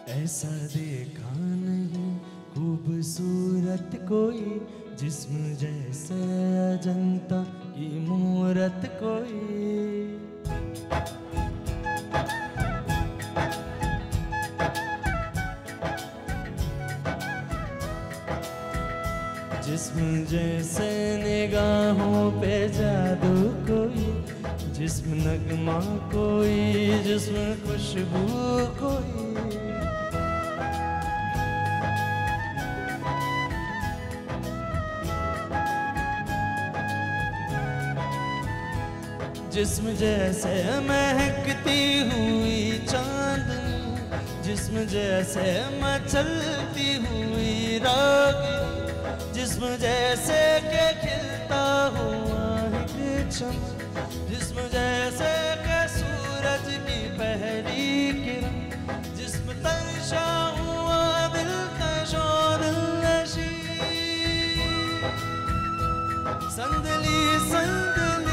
ऐसा देखा नहीं खूबसूरत कोई, जिस्म जैसे अजंता की मूरत कोई। जिस्म जैसे निगाहों पे जादू कोई, जिस्म नगमा कोई, जिस्म खुशबू कोई। जिस्म जैसे महकती हुई चांदनी, जिस्म जैसे मचलती हुई राग, जिस्म जैसे के खिलता हुआ एक चमन, जिस्म जैसे के सूरज की पहली किरण, जिस्म तरशा हुआ दिलकशो दिलनशी। संदली संदली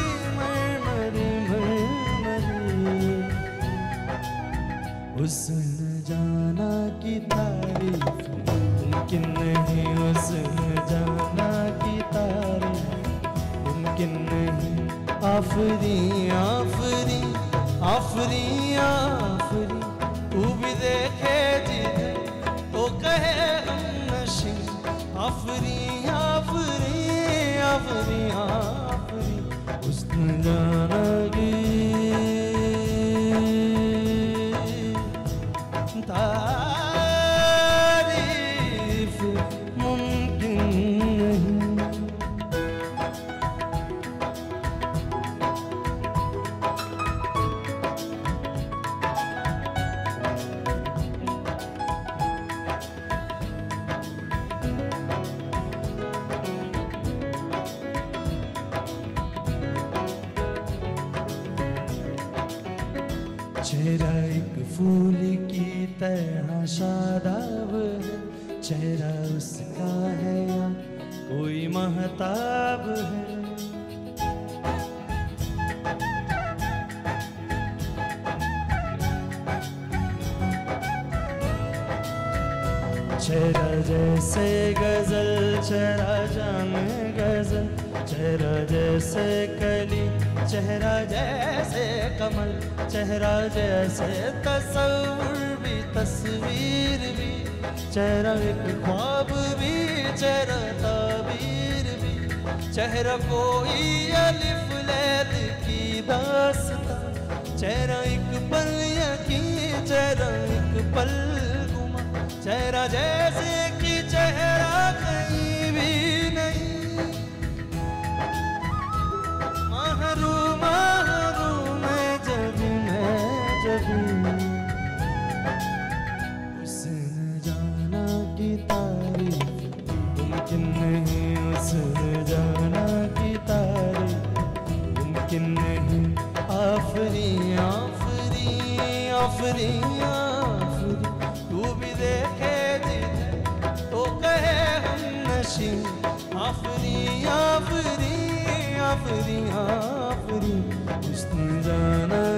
हुस्न जाना की तारीफ मुमकिन नहीं, हुस्न जाना की तारीफ मुमकिन नहीं। आफरी आफरी आफरी आफरी, तू भी देखे जिधर तो कहे हम नशी। आफरी आफरी आफरी आफरी, हुस्न जाना की तारीफ मुमकिन नहीं। चेहरा एक फूल की तरह शादाब है, चेहरा उसका है या कोई महताब है। चेहरा जैसे गजल चेहरा जामे गजल, चेहरा जैसे कली चेहरा जैसे कमल, चेहरा जैसे तस्वीर भी तस्वीर भी, चेहरा एक ख्वाब भी चेहरा ताबीर भी। चेहरा कोई अलिफ लैल की दास्तां, चेहरा एक पल यकीन चेहरा एक पल गुमा, चेहरा जैसे कि चेहरा कहीं भी नहीं। महरूम महरूम मैं जब हुस्न जाना की तारीफ मुमकिन नहीं, हुस्न जाना की तारीफ मुमकिन नहीं। आफरी आफरी आफरी आफरी, तू भी देखे जिधर तो कहे हम नशी। आफरी आफरी आफरी आफरी, हुस्न जाना